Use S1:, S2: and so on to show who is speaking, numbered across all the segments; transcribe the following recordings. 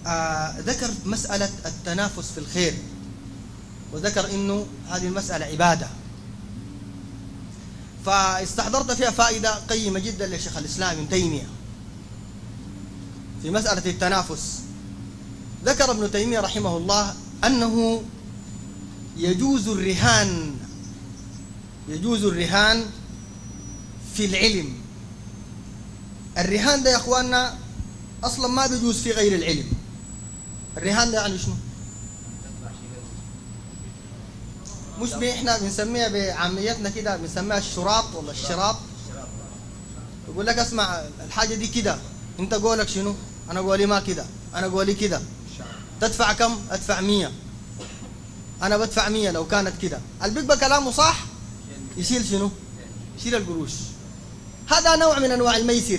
S1: ذكر مسألة التنافس في الخير، وذكر إنه هذه المسألة عبادة، فاستحضرت فيها فائدة قيمة جدا لشيخ الإسلام ابن تيمية في مسألة التنافس. ذكر ابن تيمية رحمه الله أنه يجوز الرهان في العلم. الرهان ده يا أخواننا أصلا ما بيجوز في غير العلم. الرهان ده يعني شنو؟ مش احنا بنسميها بعاميتنا كده، بنسميها الشراط ولا الشراط. يقول لك اسمع الحاجة دي كده، انت قولك شنو؟ انا قولي ما كده، انا قولي كده. تدفع كم؟ ادفع 100. انا بدفع 100 لو كانت كده. اللي بيبقى كلامه صح يشيل شنو؟ يشيل القروش. هذا نوع من انواع الميسر.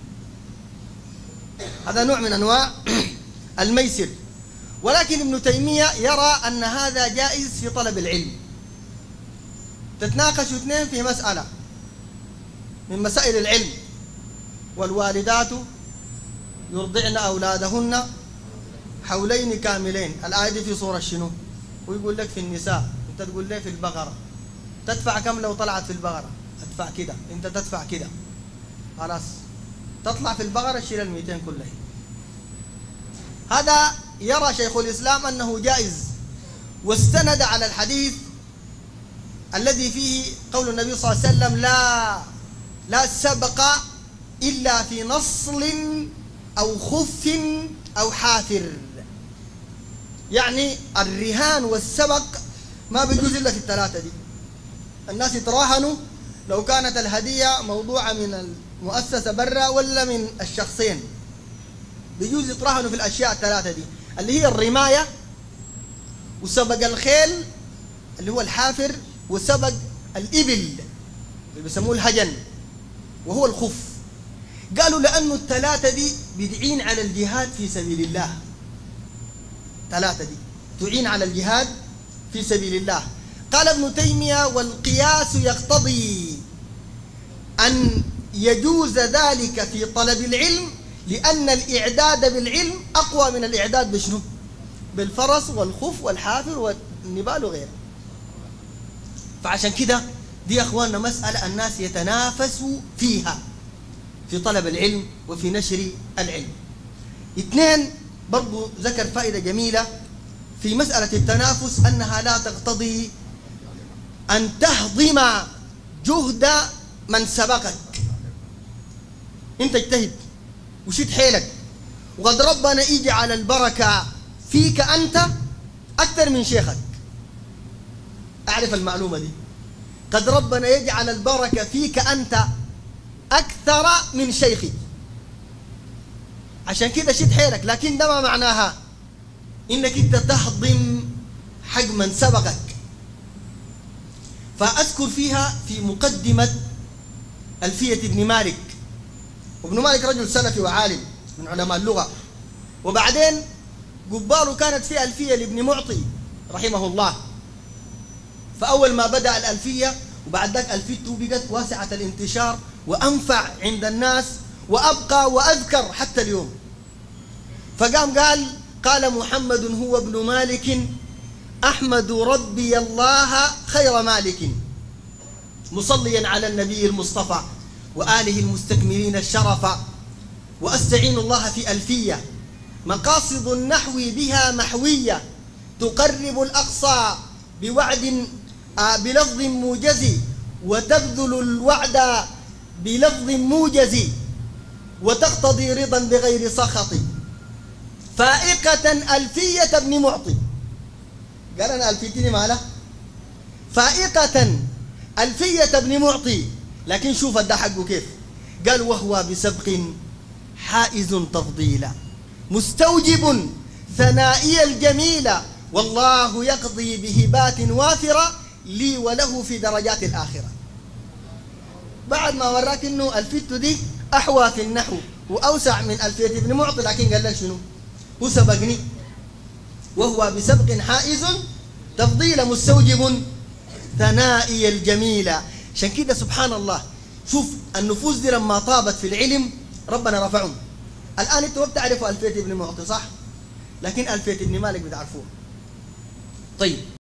S1: هذا نوع من انواع الميسر. ولكن ابن تيمية يرى أن هذا جائز في طلب العلم. تتناقشوا اثنين في مسألة من مسائل العلم، والوالدات يرضعن أولادهن حولين كاملين. الآية دي في سورة شنو؟ ويقول لك في النساء، أنت تقول لي في البقرة. تدفع كم لو طلعت في البقرة؟ أدفع كده، أنت تدفع كده. خلاص تطلع في البقرة شيل 200 كلها. هذا يرى شيخ الإسلام أنه جائز، واستند على الحديث الذي فيه قول النبي صلى الله عليه وسلم لا سبق إلا في نصل أو خف أو حافر. يعني الرهان والسبق ما بيجوز إلا في الثلاثة دي. الناس يتراهنوا لو كانت الهدية موضوعة من المؤسسة برا ولا من الشخصين، بيجوز يتراهنوا في الأشياء الثلاثة دي، اللي هي الرماية وسبق الخيل اللي هو الحافر، وسبق الإبل اللي بيسموه الهجن وهو الخف. قالوا لأنه الثلاثة دي بتعين على الجهاد في سبيل الله. ثلاثة دي تعين على الجهاد في سبيل الله. قال ابن تيمية والقياس يقتضي أن يجوز ذلك في طلب العلم، لأن الإعداد بالعلم أقوى من الإعداد بشنو؟ بالفرس والخف والحافر والنبال وغيره. فعشان كده دي يا أخواننا مسألة الناس يتنافسوا فيها في طلب العلم وفي نشر العلم. اثنين برضو ذكر فائدة جميلة في مسألة التنافس، أنها لا تقتضي أن تهضم جهد من سبقك. أنت اجتهد وشد حيلك، وقد ربنا يجعل البركة فيك أنت أكثر من شيخك. أعرف المعلومة دي، قد ربنا يجعل البركة فيك أنت أكثر من شيخي. عشان كده شد حيلك، لكن ده ما معناها إنك أنت تهضم حق من سبقك. فأذكر فيها في مقدمة ألفية ابن مالك. وابن مالك رجل سلفي وعالم من علماء اللغة، وبعدين قباله كانت في ألفية لابن معطي رحمه الله. فأول ما بدأ الألفية وبعد ذلك ألفيته بقت واسعة الانتشار وأنفع عند الناس وأبقى وأذكر حتى اليوم. فقام قال محمد هو ابن مالك أحمد ربي الله خير مالك، مصليا على النبي المصطفى وآله المستكملين الشرف، وأستعين الله في ألفية مقاصد النحو بها محوية، تقرب الأقصى بوعد بلفظ موجز، وتبذل الوعد بلفظ موجز، وتقتضي رضا بغير سخط، فائقة ألفية ابن معطي. قال أنا ألفيتني ماله فائقة ألفية ابن معطي، لكن شوف ده حقه كيف. قال وهو بسبق حائز تفضيلا، مستوجب ثنائي الجميلة، والله يقضي بهبات وافرة لي وله في درجات الآخرة. بعد ما وراك إنه ألفيته دي أحوى في النحو وأوسع من ألفية ابن معطي، لكن قال لك شنو؟ هو سبقني. وهو بسبق حائز تفضيل مستوجب ثنائي الجميلة. عشان كده سبحان الله، شوف النفوس دي لما طابت في العلم ربنا رفعهم. الآن أنتم ما بتعرفوا ألفية ابن معطي صح؟ لكن ألفية ابن مالك بتعرفوها. طيب